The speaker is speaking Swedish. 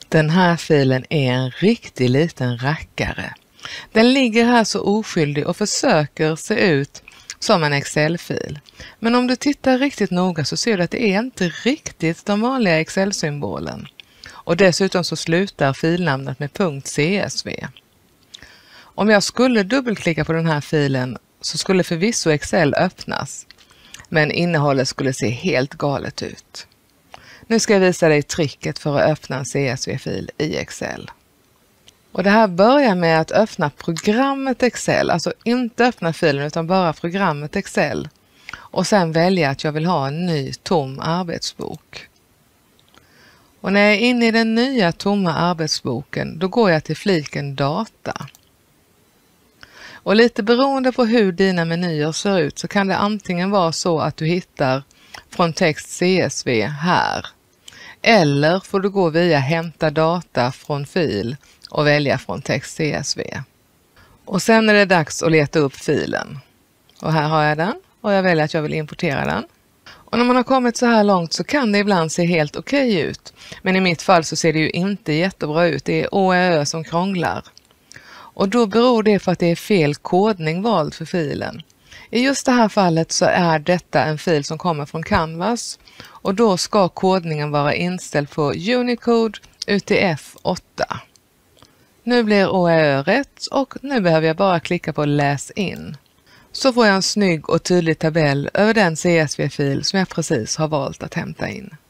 Den här filen är en riktigt liten rackare. Den ligger här så oskyldig och försöker se ut som en Excel-fil. Men om du tittar riktigt noga så ser du att det är inte riktigt de vanliga Excel-symbolen. Och dessutom så slutar filnamnet med .csv. Om jag skulle dubbelklicka på den här filen så skulle förvisso Excel öppnas. Men innehållet skulle se helt galet ut. Nu ska jag visa dig tricket för att öppna en CSV-fil i Excel. Och det här börjar med att öppna programmet Excel, alltså inte öppna filen utan bara programmet Excel. Och sen välja att jag vill ha en ny tom arbetsbok. Och när jag är inne i den nya tomma arbetsboken, då går jag till fliken data. Och lite beroende på hur dina menyer ser ut så kan det antingen vara så att du hittar från text CSV här. Eller får du gå via hämta data från fil och välja från text CSV. Och sen är det dags att leta upp filen. Och här har jag den och jag väljer att jag vill importera den. Och när man har kommit så här långt så kan det ibland se helt okej ut. Men i mitt fall så ser det ju inte jättebra ut. Det är OÖ som krånglar. Och då beror det på att det är fel kodning vald för filen. I just det här fallet så är detta en fil som kommer från Canvas. Och då ska kodningen vara inställd på Unicode UTF-8. Nu blir OÖ rätt och nu behöver jag bara klicka på läs in. Så får jag en snygg och tydlig tabell över den CSV-fil som jag precis har valt att hämta in.